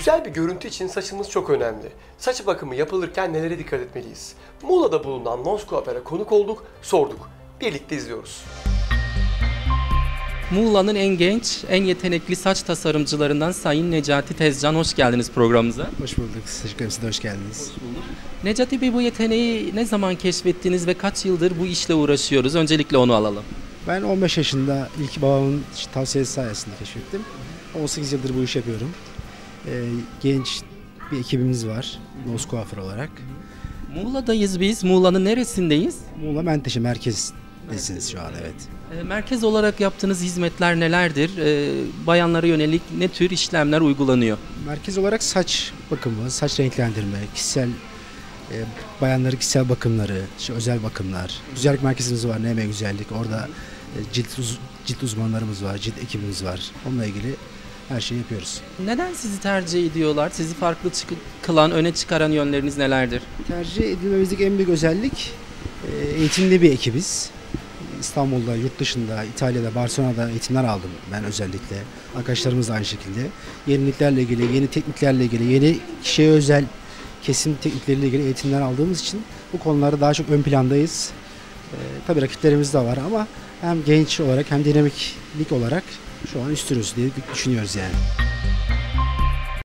Güzel bir görüntü için saçımız çok önemli. Saç bakımı yapılırken nelere dikkat etmeliyiz? Muğla'da bulunan Nons Kuaför'e konuk olduk, sorduk. Birlikte izliyoruz. Muğla'nın en genç, en yetenekli saç tasarımcılarından Sayın Necati Tezcan, hoş geldiniz programımıza. Hoş bulduk. Teşekkür ederim. Siz de hoş geldiniz. Necati Bey, bu yeteneği ne zaman keşfettiniz ve kaç yıldır bu işle uğraşıyoruz? Öncelikle onu alalım. Ben 15 yaşında ilk babamın tavsiyesi sayesinde keşfettim. 18 yıldır bu işi yapıyorum. Genç bir ekibimiz var. Nons Kuaför olarak. Muğla'dayız biz. Muğla'nın neresindeyiz? Muğla Menteşe merkezdesiniz şu an, evet. Merkez olarak yaptığınız hizmetler nelerdir? Bayanlara yönelik ne tür işlemler uygulanıyor? Merkez olarak saç bakımı, saç renklendirme, kişisel bayanların kişisel bakımları, özel bakımlar. Güzellik merkezimiz var, NM Güzellik. Orada cilt uzmanlarımız var, cilt ekibimiz var. Onunla ilgili her şeyi yapıyoruz. Neden sizi tercih ediyorlar? Sizi farklı kılan, öne çıkaran yönleriniz nelerdir? Tercih edilmemizdeki en büyük özellik eğitimli bir ekibiz. İstanbul'da, yurt dışında, İtalya'da, Barcelona'da eğitimler aldım ben özellikle. Arkadaşlarımız da aynı şekilde. Yeniliklerle ilgili, yeni tekniklerle ilgili, yeni kişiye özel kesim teknikleriyle ilgili eğitimler aldığımız için bu konularda daha çok ön plandayız. Tabii rakiplerimiz de var ama hem genç olarak hem dinamiklik olarak şu an üstünüz diye düşünüyoruz yani.